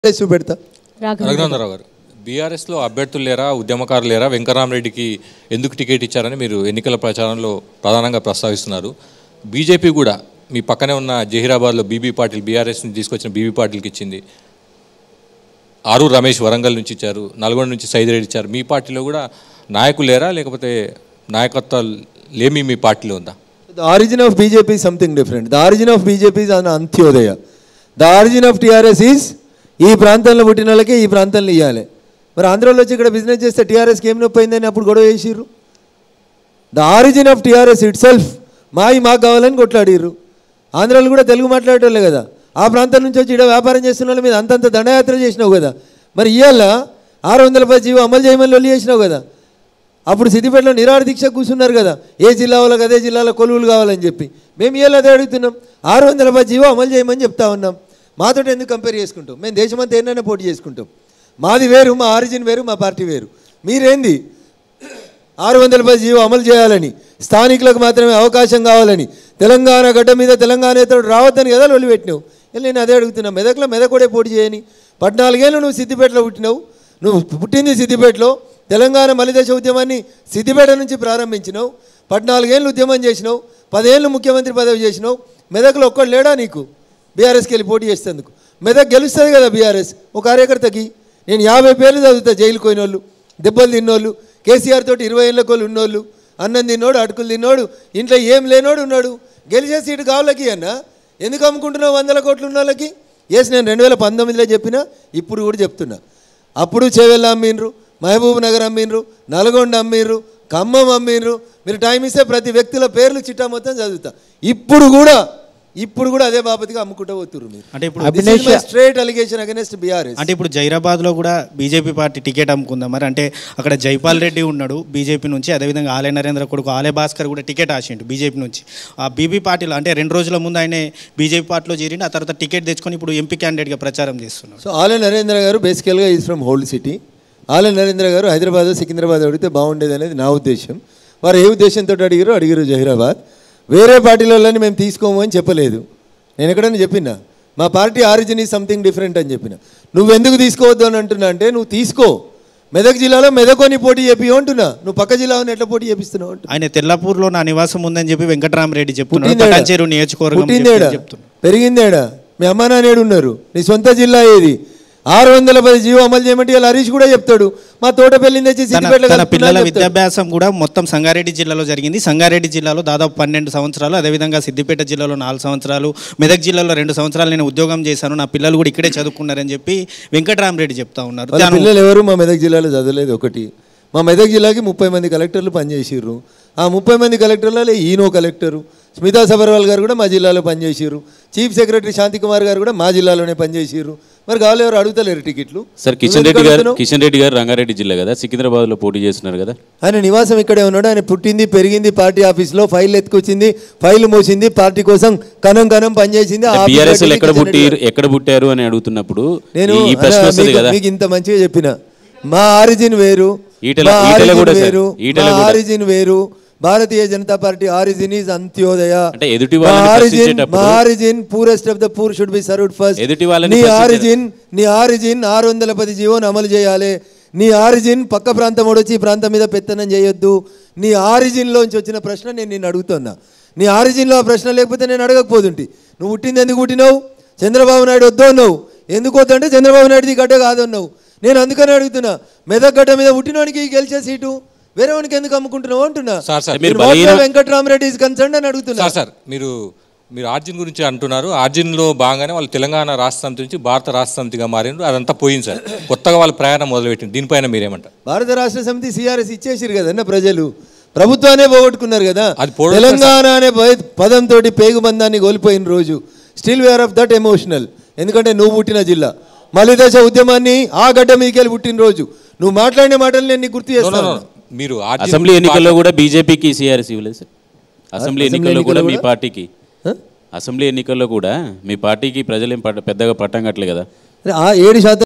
చూపెడతా. రఘునందరావు గారు, బీఆర్ఎస్లో అభ్యర్థులు లేరా, ఉద్యమకారులు లేరా, వెంకటరామరెడ్డికి ఎందుకు టికెట్ ఇచ్చారని మీరు ఎన్నికల ప్రచారంలో ప్రధానంగా ప్రస్తావిస్తున్నారు. బీజేపీ కూడా మీ పక్కనే ఉన్న జహీరాబాద్లో బీబీ పాటిల్, బీఆర్ఎస్ నుంచి తీసుకొచ్చిన బీబీ పాటిల్కి ఇచ్చింది. ఆరు రమేష్ వరంగల్ నుంచి ఇచ్చారు, నల్గొండ నుంచి సైదిరెడ్డి ఇచ్చారు. మీ పార్టీలో కూడా నాయకులు లేరా, లేకపోతే నాయకత్వాలు లేమి మీ పార్టీలో ఉందా? The origin of BJP is something different. The origin of BJP is an Antyodaya. The origin of TRS is ఈ ప్రాంతంలో పుట్టిన వాళ్ళకి ఈ ప్రాంతంలో ఇవ్వాలి. మరి ఆంధ్రాలో వచ్చి ఇక్కడ బిజినెస్ చేస్తే టీఆర్ఎస్కి ఏం నొప్పి అయిందని అప్పుడు గొడవ చేసిర్రు. The origin of TRS itself మాకు కావాలని కొట్లాడిర్రు. ఆంధ్రాలో కూడా తెలుగు మాట్లాడేటోళ్ళే కదా. ఆ ప్రాంతం నుంచి వచ్చి ఇక్కడ వ్యాపారం చేస్తున్న వాళ్ళ మీద అంతంత దండయాత్ర చేసినావు కదా. మరి ఇవాళ 610 జీవో అమలు చేయమని లొల్లి చేసినావు కదా. అప్పుడు సిద్దిపేటలో నిరాహార దీక్ష కూర్చున్నారు కదా, ఏ జిల్లా వాళ్ళకి అదే జిల్లాలో కొలువులు కావాలని చెప్పి. మేము ఇవాళ అదే అడుగుతున్నాం, 610 జీవో అమలు చేయమని చెప్తా ఉన్నాం. మాతో ఎందుకు కంపేర్ చేసుకుంటాం? మేము దేశమంతా ఏంటనే పోటీ చేసుకుంటాం. మాది వేరు, మా ఆరిజిన్ వేరు, మా పార్టీ వేరు. మీరేంది 610 జీవో అమలు చేయాలని, స్థానికులకు మాత్రమే అవకాశం కావాలని, తెలంగాణ గడ్డ మీద తెలంగాణతో రావద్దని కదా లొల్లి పెట్టినావు. నేను అదే అడుగుతున్నా, మెదక్లో మెదక్ పోటీ చేయని. 14 ఏళ్ళు నువ్వు సిద్దిపేటలో పుట్టినావు. నువ్వు పుట్టింది సిద్దిపేటలో. తెలంగాణ మలిదశ ఉద్యమాన్ని సిద్దిపేట నుంచి ప్రారంభించినావు. 14 ఏళ్ళు ఉద్యమం చేసినావు, 10 ఏళ్ళు ముఖ్యమంత్రి పదవి చేసినావు. మెదక్లో ఒక్కడు లేడా నీకు బీఆర్ఎస్కి వెళ్ళి పోటీ చేసేందుకు? మెదక్ గెలుస్తుంది కదా బీఆర్ఎస్ ఒక కార్యకర్తకి. నేను 50 పేర్లు చదువుతా, జైలుకు పోయినోళ్ళు, దెబ్బలు తిన్నోళ్ళు, కేసీఆర్ తోటి 20 ఏళ్ళ కోళ్ళు ఉన్నోళ్ళు, అన్నం తిన్నోడు, అటుకులు తిన్నోడు, ఇంట్లో ఏం లేనోడు ఉన్నాడు. గెలిచే సీటు కావాలకి అన్న ఎందుకు అమ్ముకుంటున్నావు 100 కోట్లు ఉన్న వాళ్ళకి? నేను 2019లో చెప్పినా, ఇప్పుడు కూడా చెప్తున్నా. అప్పుడు చేవెళ్ళ అమ్మిండ్రు, మహబూబ్ నగర్ అమ్మిండ్రు, నల్గొండ అమ్మిండ్రు, ఖమ్మం అమ్మిండ్రు. మీరు టైం ఇస్తే ప్రతి వ్యక్తుల పేర్లు చిట్టా మొత్తం చదువుతా. ఇప్పుడు కూడా అదే బాపతిగా అమ్ముకుంటూ పోతున్నారు మీరు. అంటే ఇప్పుడు స్ట్రేట్ అలిగేషన్ అగైనెస్ట్ బీఆర్ఎస్. అంటే ఇప్పుడు జైరాబాద్లో కూడా బీజేపీ పార్టీ టికెట్ అమ్ముకుందాం మరి. అంటే అక్కడ జైపాల్ రెడ్డి ఉన్నాడు బీజేపీ నుంచి, అదేవిధంగా ఆలయ నరేంద్ర కొడుకు ఆలయ భాస్కర్ కూడా టికెట్ ఆశిండు బీజేపీ నుంచి. ఆ బీబీ పార్టీలో అంటే 2 రోజుల ముందు ఆయన బీజేపీ పార్టీలో చేరిండు, ఆ తర్వాత టికెట్ తెచ్చుకొని ఇప్పుడు ఎంపీ క్యాండిడేట్గా ప్రచారం చేస్తున్నారు. సో ఆలయ నరేంద్ర గారు బేసికల్గా ఈజ్ ఫ్రమ్ హోల్డ్ సిటీ. ఆలయ నరేంద్ర గారు హైదరాబాద్ సికింద్రాబాద్ అడిగితే బాగుండేది అనేది నా ఉద్దేశం. వారు ఏ ఉద్దేశంతో అడిగారు జహీరాబాద్. వేరే పార్టీలని మేము తీసుకోము అని చెప్పలేదు. నేను ఎక్కడైనా చెప్పినా మా పార్టీ ఆరిజిన్ ఈ సంథింగ్ డిఫరెంట్ అని చెప్పిన. నువ్వెందుకు తీసుకోవద్దు అని అంటున్నా అంటే, నువ్వు తీసుకో, మెదక్ జిల్లాలో మెదకొని పోటీ చేపియో అంటున్నా, నువ్వు పక్క జిల్లాలో ఎట్లా పోటీ చేపిస్తున్నావు అంటున్నా. ఆయన తెల్లాపూర్లో నా నివాసం ఉందని చెప్పి వెంకటరామరెడ్డి చెప్తున్నాడు. నియోజకవర్గం పెరిగిందేడా? మీ అమ్మా నాన్నేడు ఉన్నారు? నీ సొంత జిల్లా ఏది? 610 జీవో అమలు చేయమంటే ఇలా హరీష్ కూడా చెప్తాడు. మా తోటపల్లిని తెచ్చి తన పిల్లల విద్యాభ్యాసం కూడా మొత్తం సంగారెడ్డి జిల్లాలో జరిగింది. సంగారెడ్డి జిల్లాలో దాదాపు 12 సంవత్సరాలు, అదేవిధంగా సిద్దిపేట జిల్లాలో 4 సంవత్సరాలు, మెదక్ జిల్లాలో 2 సంవత్సరాలు నేను ఉద్యోగం చేశాను, నా పిల్లలు కూడా ఇక్కడే చదువుకున్నారని చెప్పి వెంకటరామరెడ్డి చెప్తా ఉన్నారు. పిల్లలు ఎవరు మా మెదక్ జిల్లాలో చదవలేదు. ఒకటి, మా మెదక్ జిల్లాకి 30 మంది కలెక్టర్లు పనిచేసిర్రు. ఆ 30 మంది కలెక్టర్లలో ఈనో కలెక్టరు స్మితా సబర్వాల్ గారు కూడా మా జిల్లాలో పనిచేసిర్రు. చీఫ్ సెక్రటరీ శాంతికుమార్ గారు కూడా మా జిల్లాలోనే పనిచేసిర్రు. మరి కావాలి ఎవరు అడుగుతలేరు టికెట్లు. సార్ కిషన్ రెడ్డి గారు రంగారెడ్డి జిల్లా కదా, సికింద్రాబాద్లో పోటీ చేస్తున్నారు కదా. ఆయన నివాసం ఇక్కడే ఉన్నాడు. ఆయన పుట్టింది పెరిగింది పార్టీ ఆఫీస్లో, ఫైల్ ఎత్తుకొచ్చింది, ఫైల్ మోసింది, పార్టీ కోసం కనం పనిచేసింది. ఎక్కడ పుట్టారు అని అడుగుతున్నప్పుడు నేను మీకు ఇంత మంచిగా చెప్పిన, మా ఆరిజిన్ వేరు, ఆరిజిన్ వేరు. Bharatiya Janata party origin is Antyodaya. Origin purest of the poor should be served first. నీ ఆరిజిన్ 610 జీవోను అమలు చేయాలి. నీ ఆరిజిన్ పక్క ప్రాంతం వచ్చి ఈ ప్రాంతం మీద పెత్తనం చేయొద్దు. నీ ఆరిజిన్లోంచి వచ్చిన ప్రశ్న నేను నిన్ను అడుగుతున్నా. నీ ఆరిజిన్లో ఆ ప్రశ్న లేకపోతే నేను అడగకపోతుంటే. నువ్వు పుట్టింది ఎందుకు పుట్టినావు? చంద్రబాబు నాయుడు వద్దు అన్నావు. ఎందుకు వద్దంటే చంద్రబాబు నాయుడుది గడ్డ కాదన్నావు. నేను అందుకని అడుగుతున్నా, మెదక్ గడ్డ మీద పుట్టినోనికి గెలిచే సీటు వేరే వానికి ఎందుకు అమ్ముకుంటున్నావు అంటున్నా. వెంకటరామరెడ్డి ఈజ్ కన్సర్న్డ్ అని అడుగుతున్నా. సార్ మీరు ఆర్జిన్ గురించి అంటున్నారు. ఆర్జిన్లో భాగంగానే వాళ్ళు తెలంగాణ రాష్ట్ర సమితి నుంచి భారత రాష్ట్ర సమితిగా మారినారు. అదంతా పోయింది సార్. కొత్తగా వాళ్ళ ప్రయాణం మొదలుపెట్టింది. దీనిపైన మీరేమంటారు? భారత రాష్ట్ర సమితి సిఆర్ఎస్ ఇచ్చేసారు కదన్న ప్రజలు, ప్రభుత్వాన్ని పోగొట్టుకున్నారు కదా. తెలంగాణ అనే పదంతో పేగుబంధాన్ని కోల్పోయిన రోజు. Still where of that emotional. ఎందుకంటే నువ్వు పుట్టిన జిల్లా, మలిదశ ఉద్యమాన్ని ఆ గడ్డ మీదకి వెళ్ళి పుట్టిన రోజు. నువ్వు మాట్లాడిన మాటలు నేను గుర్తు చేస్తాను. మీరు అసెంబ్లీ ఎన్నికల్లో కూడా బీజేపీకి సిఆర్ఎస్ ఇవ్వలేదు సార్. అసెంబ్లీ ఎన్నికల్లో కూడా మీ పార్టీకి, అసెంబ్లీ ఎన్నికల్లో కూడా మీ పార్టీకి ప్రజలేం పెద్దగా పట్టం కట్టలే కదా. 7%